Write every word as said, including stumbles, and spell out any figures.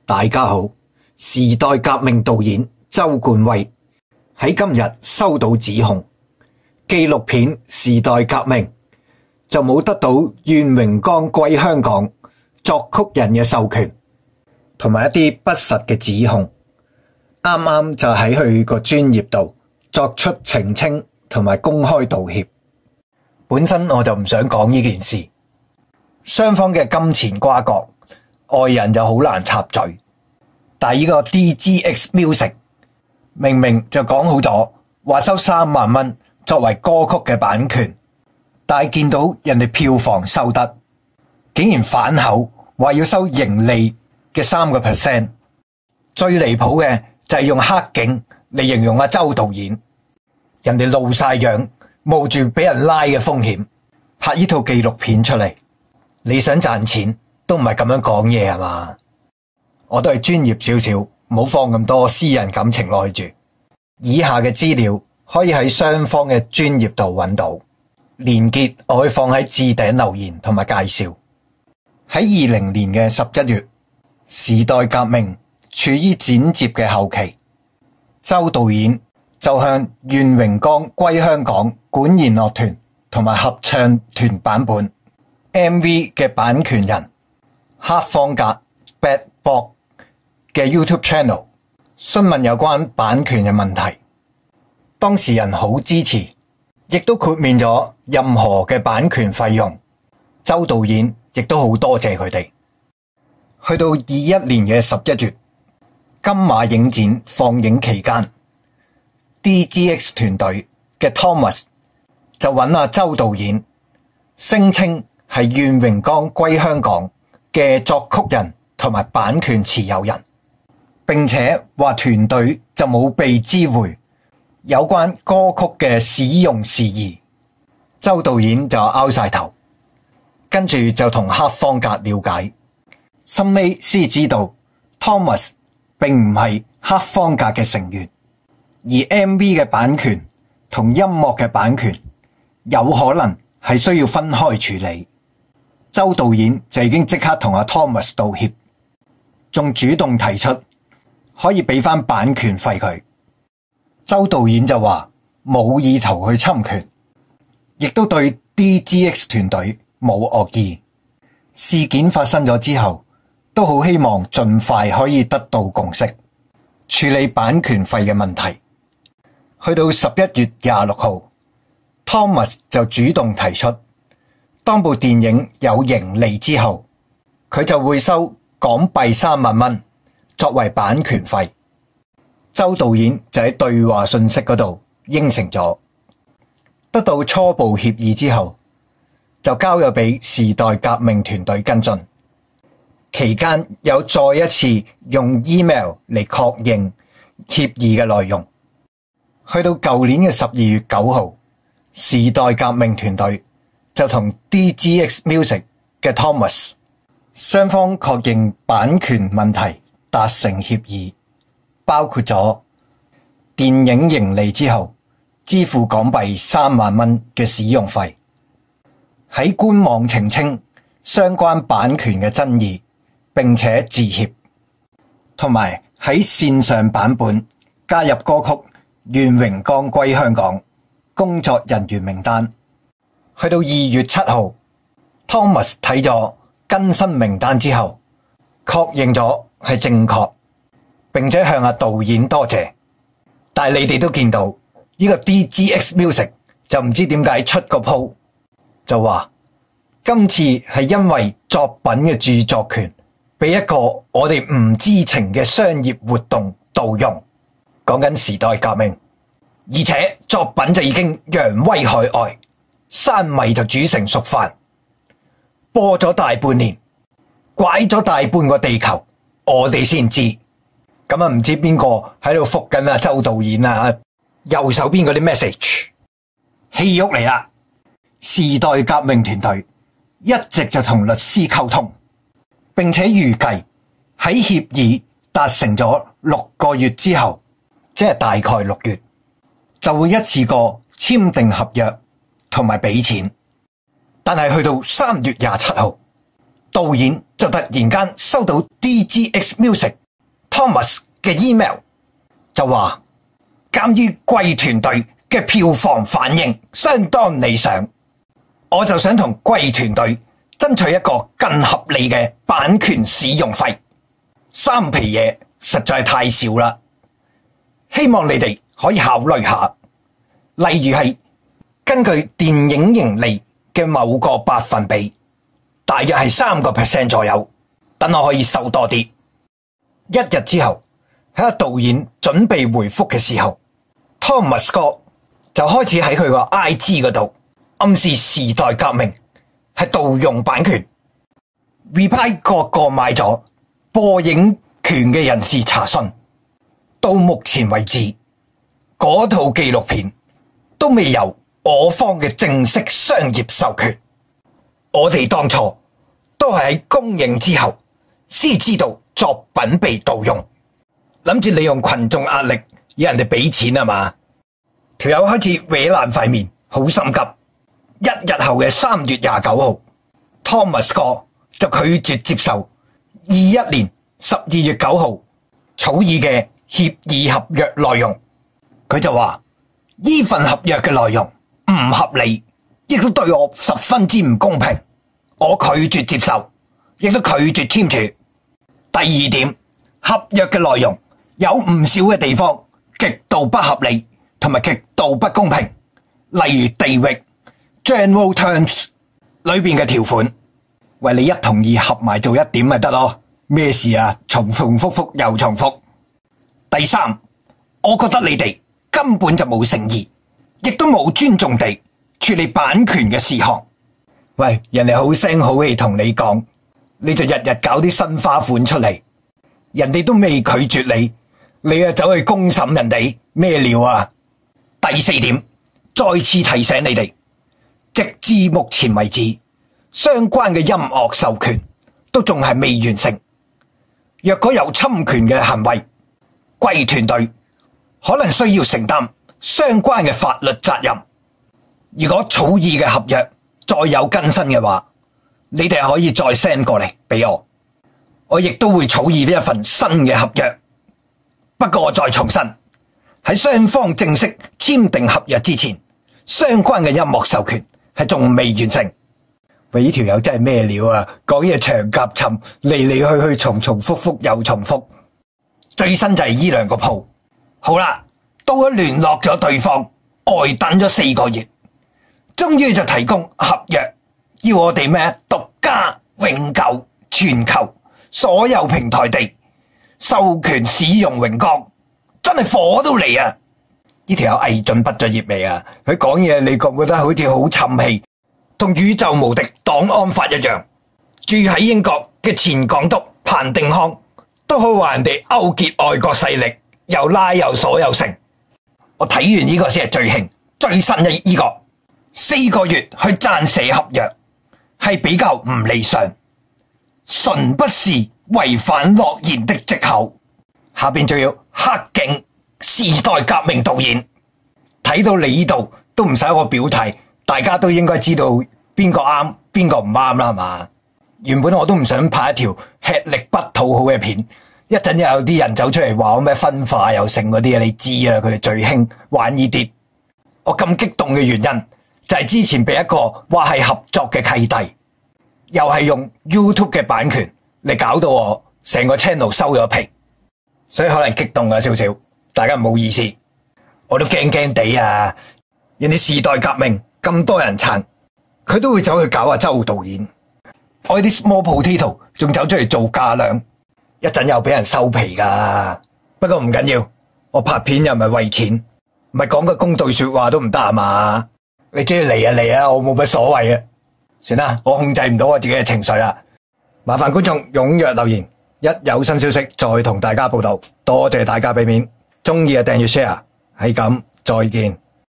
大家好，時代革命導演周冠威喺今日收到指控，紀錄片《時代革命》就冇得到願榮光歸香港作曲人嘅授權，同埋一啲不實嘅指控，啱啱就喺佢個專頁度作出澄清同埋公開道歉。本身我就唔想講呢件事，雙方嘅金錢瓜葛，外人就好難插嘴。但係呢個 D G X Music 明明就講好咗，話收三萬蚊作為歌曲嘅版權，但係見到人哋票房收得，竟然反口話要收盈利嘅三個 percent。最離譜嘅就係用黑警嚟形容阿周導演，人哋露晒樣，冒住俾人拉嘅風險拍呢套紀錄片出嚟。你想賺錢都唔係咁樣講嘢係嘛？我都係專業少少，唔好放咁多私人感情落去住。以下嘅資料可以喺雙方嘅專頁度揾到，連結我會放喺置頂留言同埋介紹。喺二零年嘅十一月，時代革命處於剪接嘅後期，周導演就向願榮光歸香港管弦樂團同埋合唱團版本 M V 嘅版權人黑方格 Bad Box 嘅 YouTube Channel 詢問有關版權嘅問題，當事人好支持，亦都豁免咗任何嘅版權費用。周導演亦都好多謝佢哋。去到二一年嘅十一月，金馬影展放映期間， D G X 團隊嘅 Thomas 就揾阿周導演，聲稱係願榮光歸香港嘅作曲人同埋版權持有人，並且話團隊就冇被知會有關歌曲嘅使用事宜。周導演就拗晒頭，跟住就同黑方格了解，深尾先知道 Thomas 並唔係黑方格嘅成員，而 M V 嘅版權同音樂嘅版權有可能係需要分開處理。周導演就已經即刻同阿 Thomas 道歉，仲主動提出可以俾翻版權費佢。周導演就話冇意圖去侵權，亦都對 D G X 團隊冇惡意。事件發生咗之後，都好希望盡快可以得到共識，處理版權費嘅問題。去到十一月廿六號 Thomas 就主動提出，當部電影有盈利之後，佢就會收港幣三萬蚊作為版權費。周導演就喺對話信息嗰度應承咗，得到初步協議之後，就交咗俾時代革命團隊跟進。期間有再一次用 email 嚟確認協議嘅內容。去到舊年嘅十二月九號，時代革命團隊就同 D G X Music 嘅 Thomas 雙方確認版權問題，達成協議，包括咗電影盈利之後支付港幣三萬蚊嘅使用費，喺官網澄清相關版權嘅爭議並且致歉，同埋喺線上版本加入歌曲《願榮光歸香港》工作人員名單。去到二月七號 Thomas 睇咗更新名單之後，確認咗係正確，並且向阿導演多謝。但係你哋都見到呢個 D G X Music 就唔知點解出個 po 就話今次係因為作品嘅著作權俾一個我哋唔知情嘅商業活動盜用，講緊時代革命，而且作品就已經揚威海外，山米就煮成熟飯，播咗大半年，拐咗大半個地球，我哋先知。咁啊，唔知邊個喺度覆緊啊周導演啊，右手邊嗰啲 message， 戲肉嚟啦！時代革命團隊一直就同律師溝通，並且預計喺協議達成咗六個月之後，即係大概六月，就會一次過簽訂合約同埋俾錢。但係去到三月廿七號導演就突然間收到 D G X Music Thomas 嘅 email， 就話鑒於貴團隊嘅票房反應相當理想，我就想同貴團隊爭取一個更合理嘅版權使用費。三皮嘢實在太少啦，希望你哋可以考慮下，例如係根據電影盈利嘅某個百分比，大約係三個 percent 左右，等我可以收多啲。一日之後，喺導演準備回覆嘅時候， Thomas 哥就開始喺佢個 I G 嗰度暗示時代革命係盜用版權 ，reply 各個買咗播映權嘅人士查詢。到目前為止，嗰套紀錄片都未有我方嘅正式商業授權。我哋當初都係喺公映之後先知道作品被盜用，諗住利用群眾壓力要人哋俾錢啊嘛。條友開始搲爛塊面，好心急。一日後嘅三月廿九號 ，Thomas 哥就拒絕接受二一年十二月九號草擬嘅協議合約內容。佢就話呢份合約嘅內容唔合理，亦都對我十分之唔公平，我拒絕接受，亦都拒絕簽署。第二點，合約嘅內容有唔少嘅地方極度不合理同埋極度不公平，例如地域 General Terms 裏邊嘅條款，為你一同意合埋做一點咪得咯，咩事啊？重重複複又重複。第三，我覺得你哋根本就冇誠意，亦都冇尊重地處理版權嘅事項。喂，人哋好聲好氣同你講，你就日日搞啲新花款出嚟，人哋都未拒絕你，你啊走去公審人哋，咩料啊？第四點，再次提醒你哋，直至目前為止，相關嘅音樂授權都仲係未完成。若果有侵權嘅行為，貴團隊可能需要承擔相關嘅法律責任。如果草擬嘅合約再有更新嘅話，你哋可以再 send 過嚟俾我，我亦都會草擬一份新嘅合約。不過我再重申，喺雙方正式簽訂合約之前，相關嘅音樂授權係仲未完成。喂，呢條友真係咩料啊？講嘢長夾沉，嚟嚟去去，重重複複又重複。最新就係呢兩個鋪。好啦，到咗聯絡咗對方，呆等咗四個月，終於就提供合約，要我哋咩獨家、永久、全球所有平台地授權使用榮光，真係火都嚟啊！呢條友魏晉畢咗業未啊？佢講嘢你覺唔覺得好似好沉氣，同宇宙無敵檔案法一樣？住喺英國嘅前港督彭定康都可以話人哋勾結外國勢力，又拉又鎖又成。我睇完呢個先係最興最新嘅呢個四個月去撰寫合約，係比較唔理想，純不是違反諾言的藉口。下邊仲要黑警時代革命導演，睇到你呢度都唔使我表態，大家都應該知道邊個啱邊個唔啱啦，係嘛？原本我都唔想拍一條吃力不討好嘅片，一陣又有啲人走出嚟話我咩分化又成嗰啲嘢，你知啊？佢哋最興玩呢啲。我咁激動嘅原因就係之前俾一個話係合作嘅契弟，又係用 YouTube 嘅版權嚟搞到我成個 channel 收咗皮，所以可能激動啊少少，大家唔好意思，我都驚驚地啊！人哋時代革命咁多人撐，佢都會走去搞下周導演，我啲 small potato 仲走出嚟做架樑，一陣又俾人收皮噶。不過唔緊要，我拍片又唔係為錢，唔係講個公道說話都唔得啊嘛！你中意嚟啊嚟啊，我冇乜所謂啊！算啦，我控制唔到我自己嘅情緒啦。麻煩觀眾踴躍留言，一有新消息再同大家報道。多謝大家俾面，中意啊訂閱 share，係咁，再見。